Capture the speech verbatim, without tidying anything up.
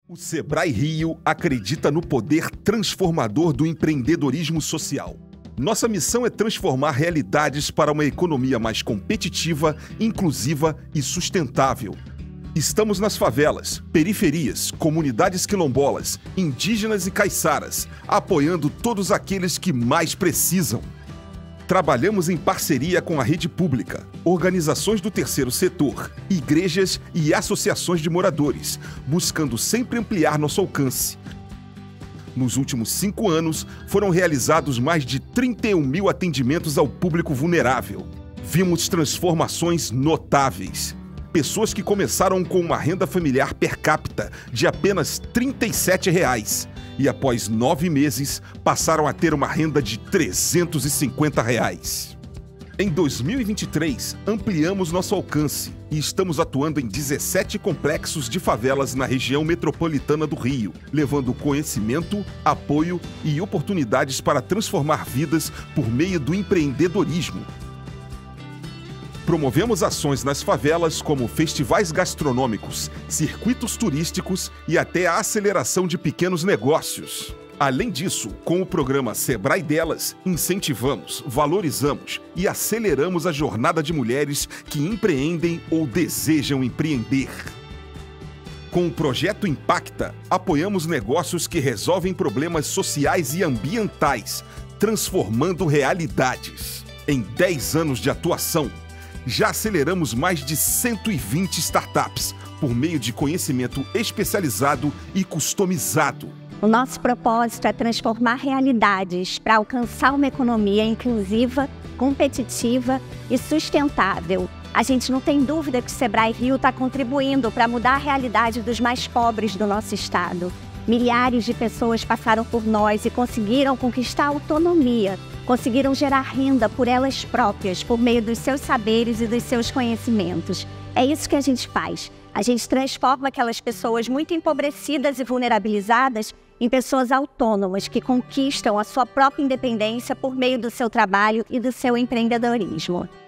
O Sebrae Rio acredita no poder transformador do empreendedorismo social. Nossa missão é transformar realidades para uma economia mais competitiva, inclusiva e sustentável. Estamos nas favelas, periferias, comunidades quilombolas, indígenas e caiçaras, apoiando todos aqueles que mais precisam. Trabalhamos em parceria com a rede pública, organizações do terceiro setor, igrejas e associações de moradores, buscando sempre ampliar nosso alcance. Nos últimos cinco anos, foram realizados mais de trinta e um mil atendimentos ao público vulnerável. Vimos transformações notáveis. Pessoas que começaram com uma renda familiar per capita de apenas trinta e sete reais e, após nove meses, passaram a ter uma renda de trezentos e cinquenta reais. Em dois mil e vinte e três, ampliamos nosso alcance e estamos atuando em dezessete complexos de favelas na região metropolitana do Rio, levando conhecimento, apoio e oportunidades para transformar vidas por meio do empreendedorismo. Promovemos ações nas favelas como festivais gastronômicos, circuitos turísticos e até a aceleração de pequenos negócios. Além disso, com o programa Sebrae Delas, incentivamos, valorizamos e aceleramos a jornada de mulheres que empreendem ou desejam empreender. Com o projeto Impacta, apoiamos negócios que resolvem problemas sociais e ambientais, transformando realidades. Em dez anos de atuação, já aceleramos mais de cento e vinte startups por meio de conhecimento especializado e customizado. O nosso propósito é transformar realidades para alcançar uma economia inclusiva, competitiva e sustentável. A gente não tem dúvida que o Sebrae Rio está contribuindo para mudar a realidade dos mais pobres do nosso estado. Milhares de pessoas passaram por nós e conseguiram conquistar autonomia, conseguiram gerar renda por elas próprias, por meio dos seus saberes e dos seus conhecimentos. É isso que a gente faz. A gente transforma aquelas pessoas muito empobrecidas e vulnerabilizadas em pessoas autônomas que conquistam a sua própria independência por meio do seu trabalho e do seu empreendedorismo.